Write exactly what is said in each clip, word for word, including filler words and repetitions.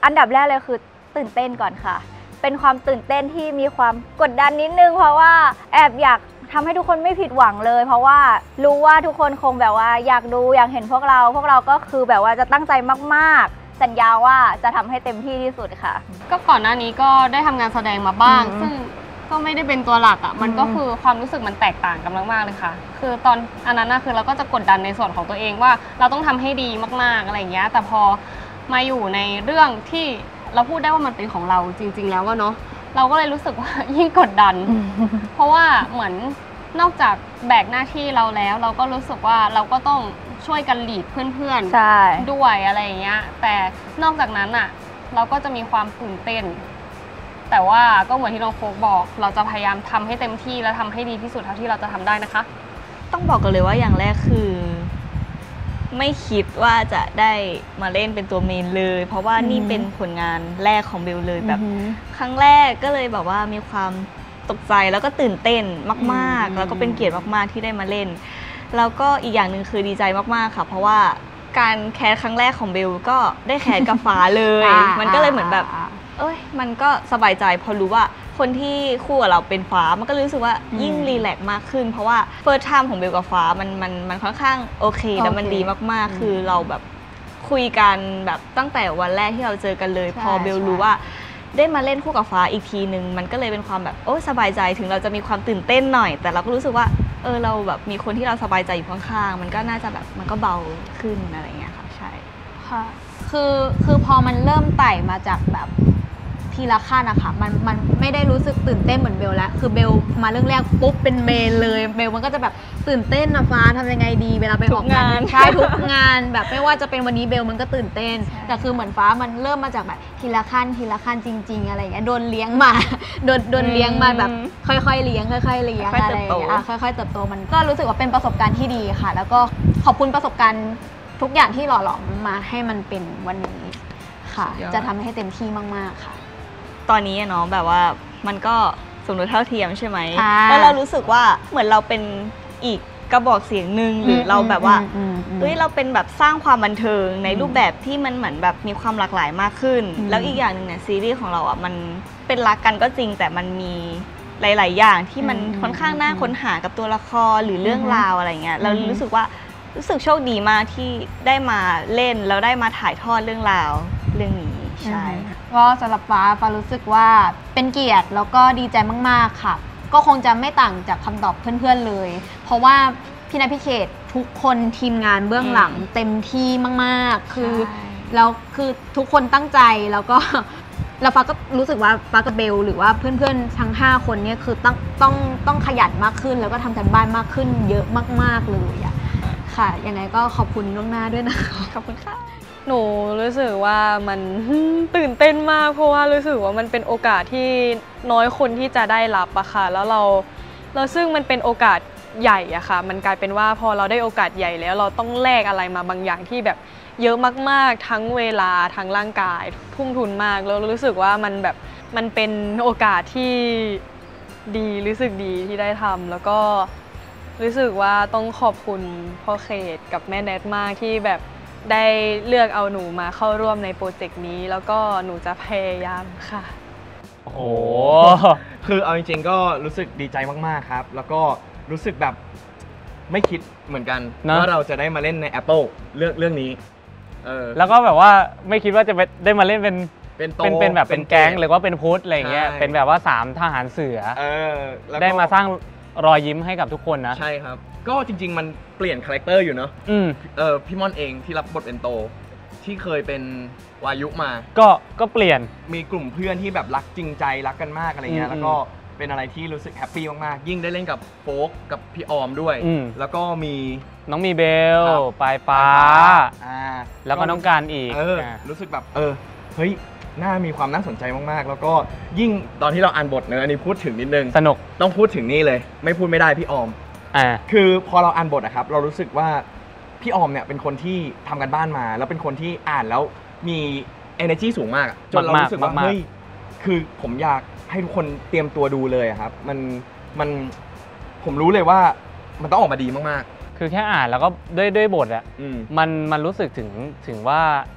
อันดับแรกเลยคือตื่นเต้นก่อนค่ะเป็นความตื่นเต้นที่มีความกดดันนิดนึงเพราะว่าแอบอยากทำให้ทุกคนไม่ผิดหวังเลยเพราะว่ารู้ว่าทุกคนคงแบบว่าอยากดูอยากเห็นพวกเราพวกเราก็คือแบบว่าจะตั้งใจมากๆสัญญาว่าจะทำให้เต็มที่ที่สุดค่ะก็ก่อนหน้านี้ก็ได้ทำงานแสดงมาบ้างซึ่งก็ไม่ได้เป็นตัวหลักอ่ะมันก็คือความรู้สึกมันแตกต่างกันมากๆเลยค่ะคือตอนอันนั้นน่ะคือเราก็จะกดดันในส่วนของตัวเองว่าเราต้องทำให้ดีมากๆอะไรอย่างเงี้ยแต่พอมาอยู่ในเรื่องที่เราพูดได้ว่ามันเป็นของเราจริงๆแล้วว่าเนาะเราก็เลยรู้สึกว่ายิ่งกดดันเพราะว่าเหมือนนอกจากแบกหน้าที่เราแล้วเราก็รู้สึกว่าเราก็ต้องช่วยกันลีดเพื่อนๆด้วยอะไรอย่างเงี้ยแต่นอกจากนั้นอ่ะเราก็จะมีความตื่นเต้นแต่ว่าก็เหมือนที่น้องโฟกบอกเราจะพยายามทำให้เต็มที่และทำให้ดีที่สุดเท่าที่เราจะทำได้นะคะต้องบอกกันเลยว่าอย่างแรกคือไม่คิดว่าจะได้มาเล่นเป็นตัวเมนเลยเพราะว่านี่เป็นผลงานแรกของเบลเลยแบบครั้งแรกก็เลยแบบว่ามีความตกใจแล้วก็ตื่นเต้นมากๆแล้วก็เป็นเกียรติมากๆที่ได้มาเล่นแล้วก็อีกอย่างหนึ่งคือดีใจมากๆค่ะเพราะว่าการแคสครั้งแรกของเบลก็ได้แคสกับฟ้าเลยมันก็เลยเหมือนแบบเอ้ยมันก็สบายใจพอรู้ว่าคนที่คู่กับเราเป็นฟ้ามันก็รู้สึกว่ายิ่งรีแลกซ์มากขึ้นเพราะว่าเฟิร์สไทม์ของเบลกับฟ้ามันมันมันค่อนข้างโอเคแล้วมันดีมากๆคือเราแบบคุยกันแบบตั้งแต่วันแรกที่เราเจอกันเลยพอเบลรู้ว่าได้มาเล่นคู่กับฟ้าอีกทีนึงมันก็เลยเป็นความแบบโอ้สบายใจถึงเราจะมีความตื่นเต้นหน่อยแต่เราก็รู้สึกว่าเออเราแบบมีคนที่เราสบายใจอยู่ข้างๆมันก็น่าจะแบบมันก็เบาขึ้นอะไรเงี้ยค่ะใช่ค่ะคือคือพอมันเริ่มไต่มาจากแบบทีละขั้นอะค่ะมันมันไม่ได้รู้สึกตื่นเต้นเหมือนเบลแล้วคือเบลมาเรื่องแรกปุ๊บเป็นเมนเลยเบลมันก็จะแบบตื่นเต้นนะฟ้าทำยังไงดีเวลาไปออกงานใช่ทุกงานแบบไม่ว่าจะเป็นวันนี้เบลมันก็ตื่นเต้นแต่คือเหมือนฟ้ามันเริ่มมาจากแบบทีละขั้นทีละขั้นจริงๆอะไรอย่างเงี้ยโดนเลี้ยงมาโดนโดนเลี้ยงมาแบบค่อยๆเลี้ยงค่อยๆเลี้ยงอะไรอย่างเงี้ยค่อยๆเติบโตมันก็รู้สึกว่าเป็นประสบการณ์ที่ดีค่ะแล้วก็ขอบคุณประสบการณ์ทุกอย่างที่หล่อหลอมมาให้มันเป็นวันนี้ค่ะจะทำให้เต็มที่มากๆค่ะตอนนี้เนาะแบบว่ามันก็สมรสเท่าเทียมใช่ไหมแล้วเรารู้สึกว่าเหมือนเราเป็นอีกกระบอกเสียงหนึ่งหรือเราแบบว่าเฮ้ยเราเป็นแบบสร้างความบันเทิงในรูปแบบที่มันเหมือนแบบมีความหลากหลายมากขึ้นแล้วอีกอย่างหนึ่งเนี่ยซีรีส์ของเราอ่ะมันเป็นรักกันก็จริงแต่มันมีหลายๆอย่างที่มันค่อนข้างน่าค้นหากับตัวละครหรือเรื่องราวอะไรเงี้ยเรารู้สึกว่ารู้สึกโชคดีมากที่ได้มาเล่นแล้วได้มาถ่ายทอดเรื่องราวเรื่องนี้ใช่ก็สำหรับฟ้าฟ้ารู้สึกว่าเป็นเกียรติแล้วก็ดีใจมากๆค่ะก็คงจะไม่ต่างจากคำตอบเพื่อนๆเลยเพราะว่าพี่ณัฐ พี่เขตทุกคนทีมงานเบื้องหลังเต็มที่มากๆคือแล้วคือทุกคนตั้งใจแล้วก็แล้วฟ้าก็รู้สึกว่าฟ้ากับเบลหรือว่าเพื่อนๆทั้งห้าคนเนี่ยคือต้องต้องต้องขยันมากขึ้นแล้วก็ทำกันบ้านมากขึ้นเยอะมากๆเลยอะค่ะยังไงก็ขอบคุณล่วงหน้าด้วยนะคะขอบคุณค่ะหนูรู้สึกว่ามันตื่นเต้นมากเพราะว่ารู้สึกว่ามันเป็นโอกาสที่น้อยคนที่จะได้รับอะค่ะแล้วเราเราซึ่งมันเป็นโอกาสใหญ่อะค่ะมันกลายเป็นว่าพอเราได้โอกาสใหญ่แล้วเราต้องแลกอะไรมาบางอย่างที่แบบเยอะมากๆทั้งเวลาทั้งร่างกายทุ่มทุนมากแล้วรู้สึกว่ามันแบบมันเป็นโอกาสที่ดีรู้สึกดีที่ได้ทำแล้วก็รู้สึกว่าต้องขอบคุณพ่อเขตกับแม่แนทมากที่แบบได้เลือกเอาหนูมาเข้าร่วมในโปรเจกต์นี้แล้วก็หนูจะพยายามค่ะโอ้โหคือเอาจริงๆก็รู้สึกดีใจมากๆครับแล้วก็รู้สึกแบบไม่คิดเหมือนกันว่าเราจะได้มาเล่นใน Apple เรื่องเรื่องนี้เออแล้วก็แบบว่าไม่คิดว่าจะได้มาเล่นเป็นเป็นเป็นเป็นแบบเป็นแก๊งหรือว่าเป็นพุทธอะไรเงี้ยเป็นแบบว่าสามทหารเสือได้มาสร้างรอยยิ้มให้กับทุกคนนะใช่ครับก็จริงๆมันเปลี่ยนคาแรคเตอร์อยู่เนาะเออพี่ม่อนเองที่รับบทเป็นโตที่เคยเป็นวายุมาก็ก็เปลี่ยนมีกลุ่มเพื่อนที่แบบรักจริงใจรักกันมากอะไรเงี้ยแล้วก็เป็นอะไรที่รู้สึกแฮปปี้มากๆยิ่งได้เล่นกับโฟกกับพี่ออมด้วยแล้วก็มีน้องมีเบลปลายฟ้าแล้วก็น้องการอีกรู้สึกแบบเออเฮ้ยน่ามีความน่าสนใจมากๆแล้วก็ยิ่งตอนที่เราอ่านบทเนอะอันนี้พูดถึงนิดนึงสนุกต้องพูดถึงนี่เลยไม่พูดไม่ได้พี่ออมอ่าคือพอเราอ่านบทอะครับเรารู้สึกว่าพี่ออมเนี่ยเป็นคนที่ทำกันบ้านมาแล้วเป็นคนที่อ่านแล้วมี energy สูงมากจนเรารู้สึกว่าเฮ้ยคือผมอยากให้ทุกคนเตรียมตัวดูเลยครับมันมันผมรู้เลยว่ามันต้องออกมาดีมากๆคือแค่อ่านแล้วก็ด้วยด้วยบทอะมันมันรู้สึกถึงถึงว่า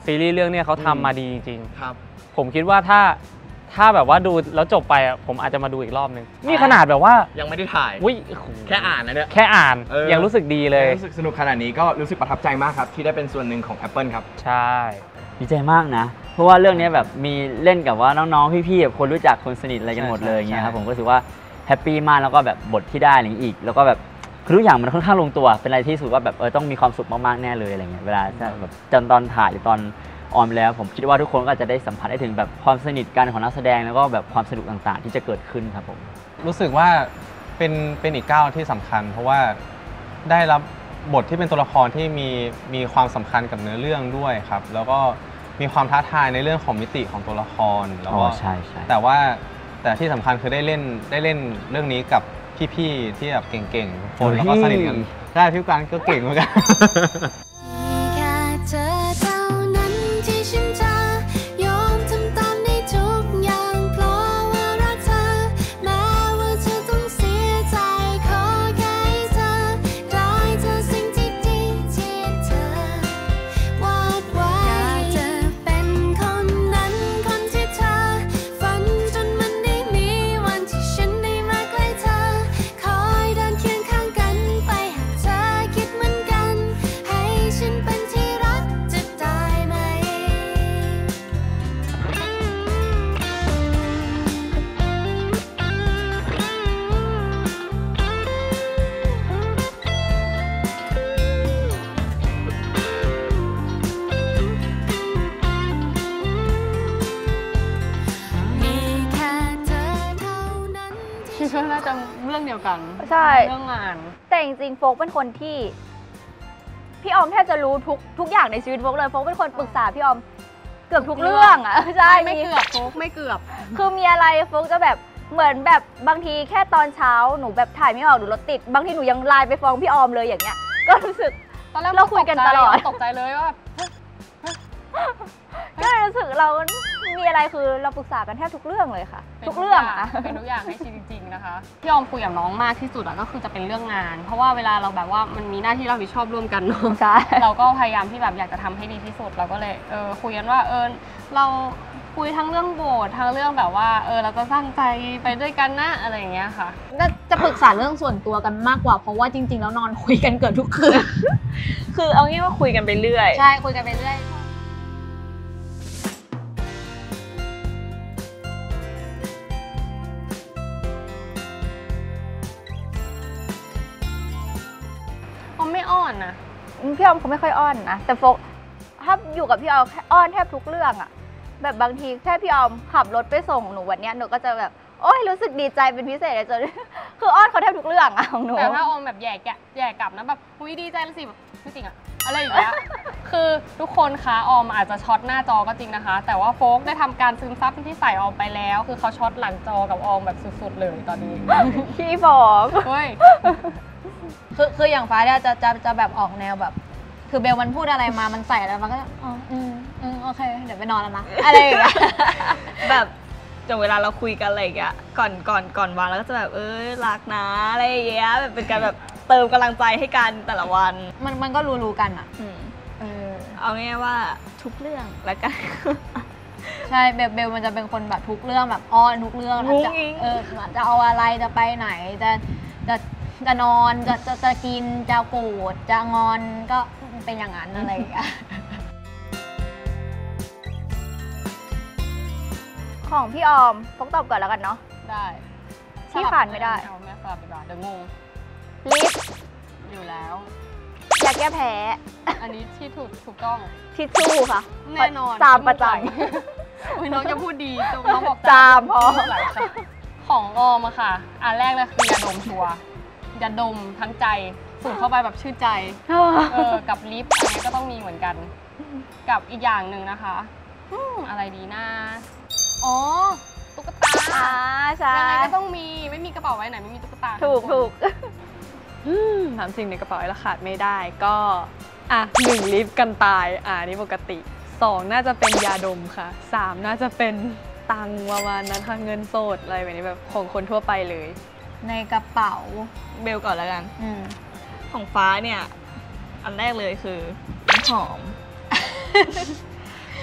ซีรีส์เรื่องเนี้ยเขาทำมาดีจริงครับๆผมคิดว่าถ้าถ้าแบบว่าดูแล้วจบไปอ่ะผมอาจจะมาดูอีกรอบนึงนี่ขนาดแบบว่ายังไม่ได้ถ่ายอุ๊ยแค่อ่านนะเนี่ยแค่อ่านเออยังรู้สึกดีเลยรู้สึกสนุกขนาดนี้ก็รู้สึกประทับใจมากครับที่ได้เป็นส่วนหนึ่งของ Apple ครับใช่ดีใจมากนะ เพราะว่าเรื่องนี้แบบมีเล่นกับว่าน้องๆพี่ๆแบบคนรู้จักคนสนิทอะไรกันหมดเลยอย่างเงี้ยครับผมก็รู้สึกว่าแฮปปี้มากแล้วก็แบบบทที่ได้อะไรอย่างงี้อีก แล้วก็แบบคือทุกอย่างมันค่อนข้างลงตัวเป็นอะไรที่รู้สึกว่าแบบเออต้องมีความสุขมากๆแน่เลยอะไรเงี้ยเวลาแบบจนตอนถ่ายหรือตอนออนไปแล้วผมคิดว่าทุกคนก็จะได้สัมผัสได้ถึงแบบความสนิทกันของนักแสดงแล้วก็แบบความสนุกต่างๆ ที่จะเกิดขึ้นครับผมรู้สึกว่าเป็นเป็นอีกก้าวที่สำคัญ เพราะว่าได้รับบทที่เป็นตัวละครที่มีมีความสำคัญกับเนื้อเรื่องด้วยครับ แล้วก็มีความท้าทายในเรื่องของมิติของตัวละครแล้วก็อ๋อใช่ใช่แต่ว่าแต่ที่สำคัญคือได้เล่นได้เล่นเรื่องนี้กับพี่ๆที่แบบเก่งๆทุกคนแล้วก็สนิทกันใช่พี่การก็เก่งเหมือนกันแค่เธอเท่านั้นที่ฉันจะยอมทำตามในทุกอย่างเพราะว่ารักเธอแม้ว่าเธอต้องเสียใจขอแค่ให้เธอได้เธอสิ่งที่ดีที่เธอวาดไว้อยากจะเป็นคนนั้นคนที่เธอฝันจนมันได้มีวันที่ฉันได้มาใกล้เธอคอยเดินเคียงข้างกันไปหากเธอคิดเหมือนกันให้ฉันเป็นที่รักจะได้ไหม มีแค่เธอเท่านั้นคิดว่าน่าจะเรื่องเดียวกันใช่เรื่องงานแต่จริงๆโฟกเป็นคนที่พี่ออมแทบจะรู้ทุกทุกอย่างในชีวิตโฟกเลยโฟกเป็นคนปรึกษาพี่ออมเกือบทุกเรื่องอ่ะใช่ไม่เกือบโฟกไม่เกือบคือมีอะไรโฟกจะแบบเหมือนแบบบางทีแค่ตอนเช้าหนูแบบถ่ายไม่ออกหนูรถติดบางทีหนูยังไลน์ไปฟ้องพี่ออมเลยอย่างเงี้ยก็รู้สึกตอนแรกเราคุยกันตลอดตกใจเลยว่าแบบก็เลยรู้สึกเรามีอะไรคือเราปรึกษากันแทบทุกเรื่องเลยค่ะเป็นทุกเรื่องอะเป็นทุกอย่างให้ชีวิตจริงนะคะที่ออมคุยกับน้องมากที่สุดอะก็คือจะเป็นเรื่องงาน เพราะว่าเวลาเราแบบว่ามันมีหน้าที่รับผิดชอบร่วมกันเนาะใช่เราก็พยายามที่แบบอยากจะทำให้ดีที่สุดเราก็เลยเออคุยกันว่าเออเราคุยทั้งเรื่องโบสถ์ทั้งเรื่องแบบว่าเออเราจะสร้างใจไปด้วยกันนะอะไรอย่างเงี้ยค่ะจะปรึกษาเรื่องส่วนตัวกันมากกว่าเพราะว่าจริงๆแล้วนอนคุยกันเกือบทุกคืนคือเอางี้ว่าคุยกันไปเรื่อยใช่คุยกันไปเรื่อยออมไม่อ้อนนะพี่ออมเขาไม่ค่อยอ้อนนะแต่โฟกถ้าอยู่กับพี่ออมอ้อนแทบทุกเรื่องอะแบบบางทีแค่พี่ออมขับรถไปส่งหนูวันเนี้ยหนูก็จะแบบโอ๊ยรู้สึกดีใจเป็นพิเศษเลยจน คืออ้อนเขาแทบทุกเรื่องอะของหนูแต่ถ้าออมแบบแย่แกะแย่กลับนะแบบอุ้ยดีใจแล้วสิแบบไม่จริงอะอะไรอย่างเงี้ย คือทุกคนคะออมอาจจะช็อตหน้าจอก็จริงนะคะ แต่ว่าโฟกได้ทำการซึมซับที่ใส่ออมไปแล้ว คือเขาช็อตหลังจอกับออมแบบสุดๆเลยตอนนี้พี่ฟอมเฮ้ยคือคืออย่างฟ้าเนี่ยจะจะจะแบบออกแนวแบบ คือเบลมันพูดอะไรมามันใส่แล้วมันก็จะอ๋ออืมอืมโอเคเดี๋ยวไปนอนแล้วนะอะไรอย่างเงี้ยแบบจนเวลาเราคุยกันอะไรอย่างเงี้ยก่อนก่อนก่อนวางแล้วก็จะแบบเอ้ยรักนะอะไรอย่างเงี้ยแบบเป็นการแบบเติมกำลังใจให้กันแต่ละวันมันมันก็รู้ๆกันอ่ะอืมเออเอาง่ายๆว่าทุกเรื่องแล้วกันใช่เบลเบลมันจะเป็นคนแบบทุกเรื่องแบบอ้อนทุกเรื่องงุ้งจะงิ้งเออจะเอาอะไรจะไปไหนจะจะจะนอนจะจะจะกินจะโกรธจะงอนก็เป็นอย่างนั้นอะไรอย่างเงี้ยของพี่ออมโฟกตอบก่อนแล้วกันเนาะได้ที่ผ่านไม่ได้เอาแม่สลับดีกว่าเดี๋ยวงงลิฟต์อยู่แล้วยาแก้แพ้อันนี้ที่ถูกถูกต้องทิชชู่ค่ะแน่นอนจามประจอุ้ยน้องจะพูดดีน้องบอกจามพอหลายครั้งของออมอะค่ะ อันแรกเลยคือยาดมชัวร์ยาดมทั้งใจสูดเข้าไปแบบชื่นใจำเออ กับลิปอันนี้ก็ต้องมีเหมือนกัน กับอีกอย่างหนึ่งนะคะอืมอะไรดีนะ อ๋อ ตุ๊กตาอ่าใช่ยังไงก็ต้องมี ไม่มีกระเป๋าไว้ไหนไม่มีตุ๊กตาถูกถูกสามสิ่งในกระเป๋าเราขาดไม่ได้ก็อ่ะหนึ่งลิฟต์กันตายอ่านี่ปกติสองน่าจะเป็นยาดมค่ะสามน่าจะเป็นตังค์ประมาณนั้นค่ะเงินสดอะไรแบบนี้แบบของคนทั่วไปเลยในกระเป๋าเบลก่อนแล้วกันอืมของฟ้าเนี่ยอันแรกเลยคือน้ำหอม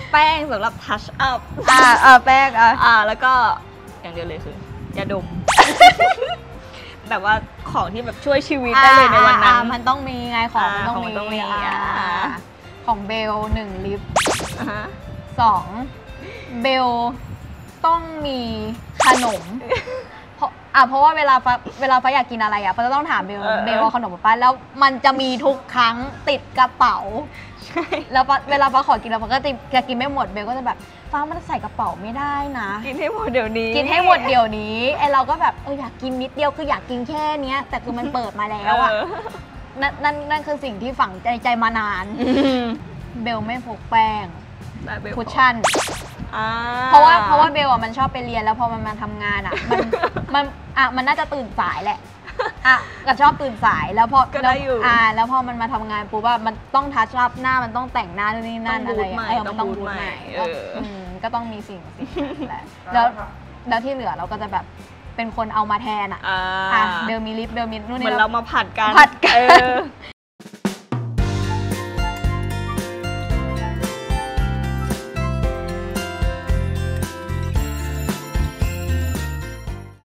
แป้งสำหรับทัชอัพอ่าอ่าแป้งอ่ะอ่าแล้วก็อย่างเดียวเลยคือยาดม แบบว่าของที่แบบช่วยชีวิตได้เลยในวันนั้นอ่ามันต้องมีไงของมันอ่าต้องของมัมีนต้องมีอ่าอ่าของเบลหนึ่งลิปอ่าฮะสองเบลต้องมีขนม เพราะอ่ะเพราะว่าเวลาฟ้าเวลาฟ้าอยากกินอะไรอ่ะฟ้าจะต้องถามเบลเออเบลเอาขนมมาป้าแล้วมันจะมีทุกครั้งติดกระเป๋าใช่แล้วฟ้าเวลาฟ้าขอกินแล้วฟ้าก็จะจะกินไม่หมดเบลก็จะแบบฟ้ามันใส่กระเป๋าไม่ได้นะกินให้หมดเดี๋ยวนี้กินให้หมดเดี๋ยวนี้ไอเราก็แบบเอออยากกินนิดเดียวคืออยากกินแค่เนี้ย แต่คือมันเปิดมาแล้วอ่ะเออนั่นนั่นนั่นคือสิ่งที่ฝังใจใจมานานอืมเบลไม่พกแป้งได้เบลคุชชั่นอ่าเพราะว่าเพราะว่าเบลอ่ะมันชอบไปเรียนแล้วพอมันมาทำงานอ่ะ มันมันอ่ะมันน่าจะตื่นสายแหละอ่ะก็ชอบตื่นสายแล้วพอก็ได้อยู่แล้วอ่าแล้วพอมันมาทำงานปุ๊บว่ามันต้องทัชอัพหน้ามันต้องแต่งหน้านู่นนี่นั่นต้อะองไรบูทใหม่เออมันต้องต้องบูบูททใหม่ใหม่เอออืมก็ต้องมีสิ่งสิ่งนั้นแหละแล้วแล้วที่เหลือเราก็จะแบบเป็นคนเอามาแทนอ่ะอ่าอ่ะเบลมีลิปเบลมีนู่นเหมืนี่อนเรามาผัดกันผัดกันเออ